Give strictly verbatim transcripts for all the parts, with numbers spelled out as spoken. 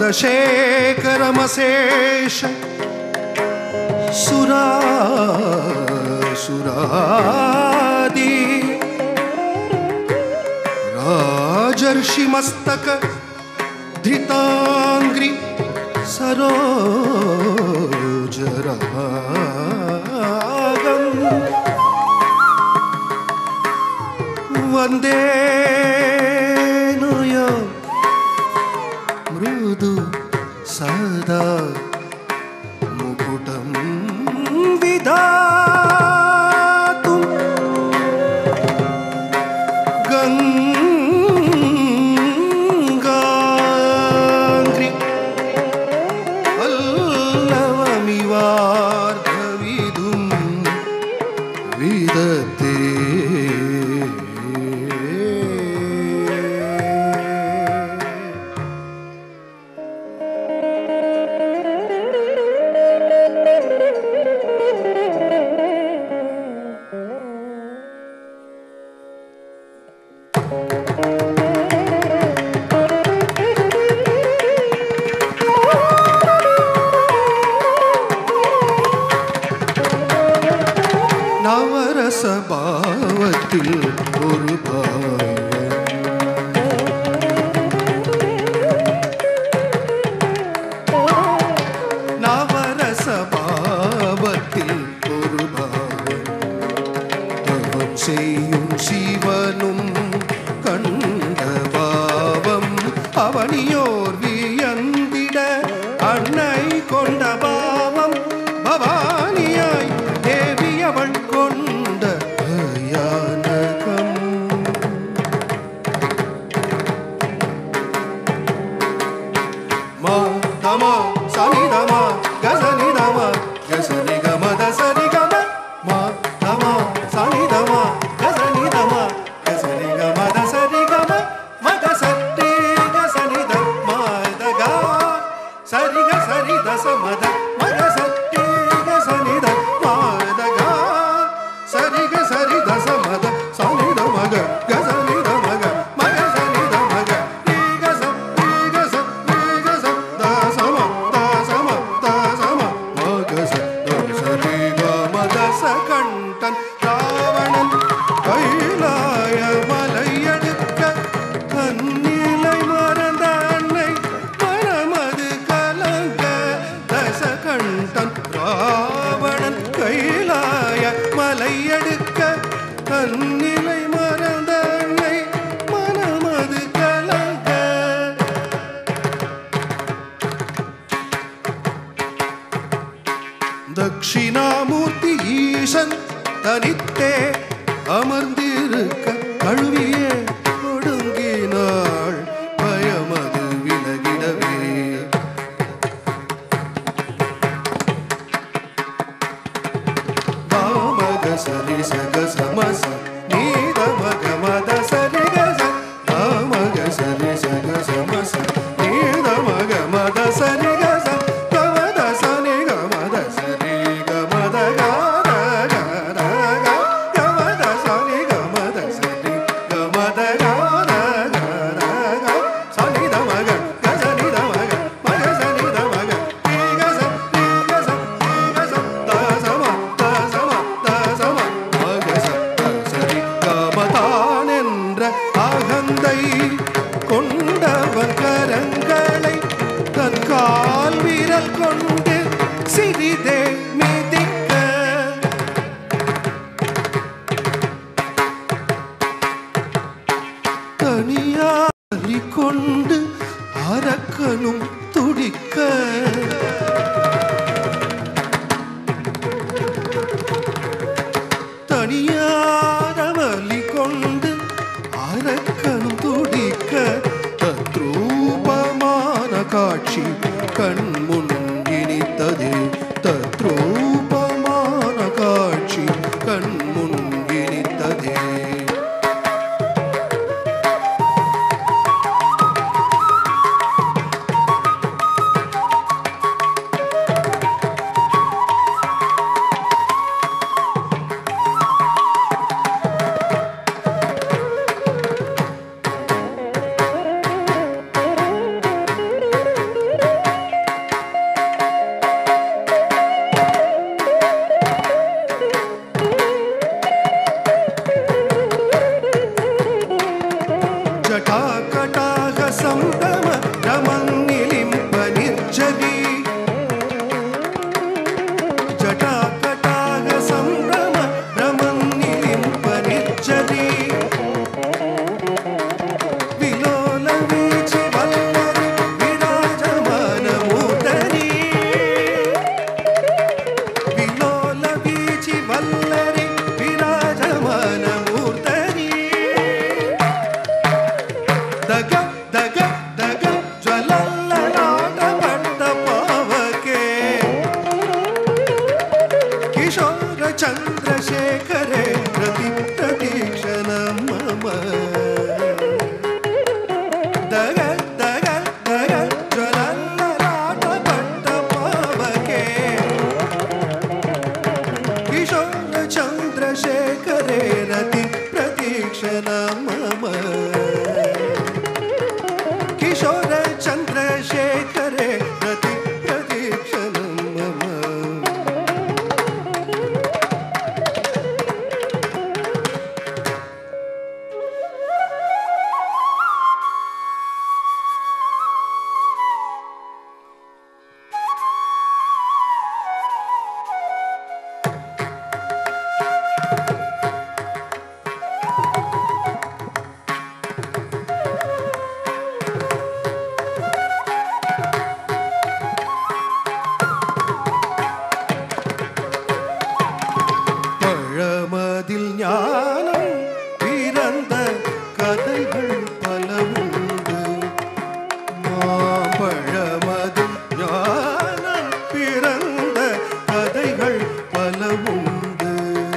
शेखरमशेष सुरासुरादि राजर्षि मस्तक धृतांग्रि सरोजरागम वंदे नुयो मृदु सदा मुकुटं विधातुं गंगांग्रि पल्लवमिवार्धविधुं विदते நவரசபாவத்தில் ஒரு பாவம் நவரசபாவத்தில் ஒரு பாவம் தவம் செய்யும் சிவனும் கண்ட பாவம் அவனியோர் வியந்திட அன்னை கொண்ட பாவம் பவானியாய் தேவி அவள் கொண்ட பயானகம் மா தமா சனி தமா கசனி தமா கசனி கம தசனி கம மா தமா சனி தமா கசனி தமா கசனி கம தசனி கம மக சட்டி கசனி த மாதகா சரி க சரி தச மத மக சட்டி கசனி த மாதகா சரி க சரி தச மத சனி த மக கசனி த மக மக சனி த மக நீ கச நீ கச நீ கச தசம தசம தசம மக ச சரி க மத ச கண்டன் ராவணன் கைலாய மலையெடுக்க கண்ணிலை மறந்த அன்னை மனமது கலங்க தச கண்டன் ராவணன் கைலாய மலையெடுக்க கண்ணிலை மறந்த அன்னை மனமது கலங்க தட்சிணாமூர்த்தி ஈசன் தனித்தே அமர்ந்திருக்க கழுவியே ஒடுங்கினாள் பயமது விலகிடவே வாமக சரி சக சமச நீத மக दर्शनम मम किशोर चंद्रशेखरे प्रति प्रदीक्षणम मम பழமதில் ஞானம் பிறந்த கதைகள் பல உண்டு பழமதில் ஞானம் பிறந்த கதைகள் பல உண்டு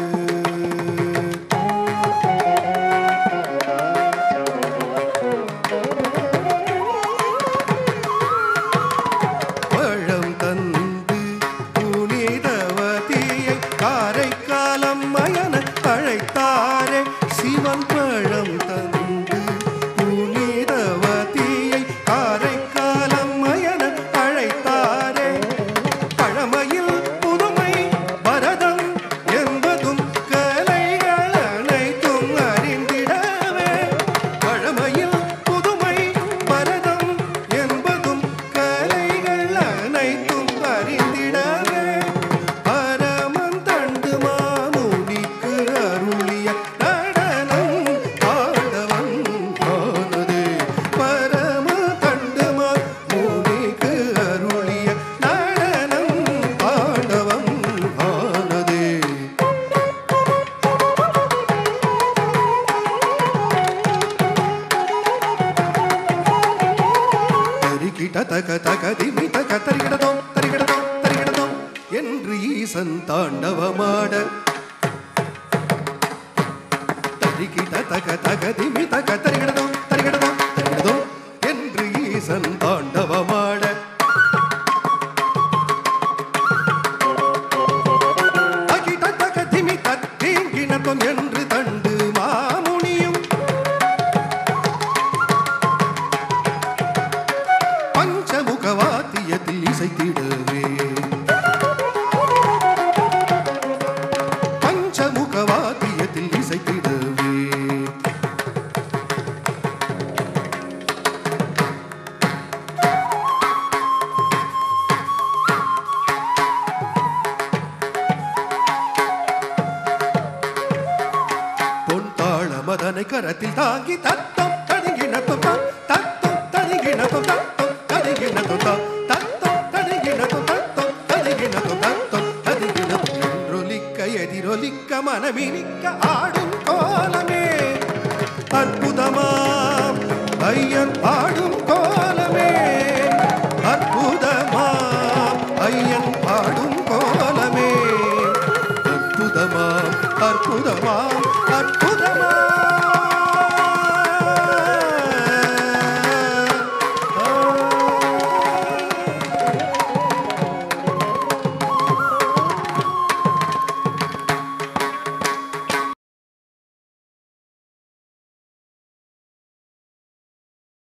பழம் தந்து புனிதவதியை காரைக்காலம் மயன அழைத்தாரே சிவன் பழம் தந்து புனிதவதியை காரைக்காலம் மயன அழைத்தாரே பழமையில் புதுமை பரதம் என்பதும் கலைகள் அனைத்தும் அறிந்திடவே பழமையில் புதுமை பரதம் என்பதும் கலைகள் அனைத்தும் அறிந்திடவே பரமன் தண்டு மாமுனிக்கு அருளிய நடனம் ஆடவன் ஆனதே பரம தண்டு மாமுனிக்கு அருளிய நடனம் ஆடவன் ஆனதே தரிகிட தக தக திமி தக தரிகிடதோம் தரிகிடதோம் தரிகிடதோம் என்று ஈசன் தாண்டவமாட தரிகிட தக தக திமி தக தரிகிடதோம் தரிகிடதோம் தரிகிடதோம் என்று ஈசன் தாண்டவமாட தகிட தக திமி தீங்கினதோம் என்று தண்டு மாமுனியும் பஞ்சமுகவாத்தியத்தில் இசைத்திடவே பஞ்சமுகவாத்தியத்தில் இசைத்திடவே பொன் தாள மதனை கரத்தில் தாங்கி தத்தம் தடுங்கினத்தும் தத்தம் தடுங்கினத்தும் தத்தம் தடுங்கினத்தும் தத்தம் தடுங்கினத்தும் தத்தம் தடுங்கினத்தும் தத்தம் தடுங்கினத்தும் என்றொலிக்க எதிரொலிக்க மனமினிக்க ஆடும் கோலமே அற்புத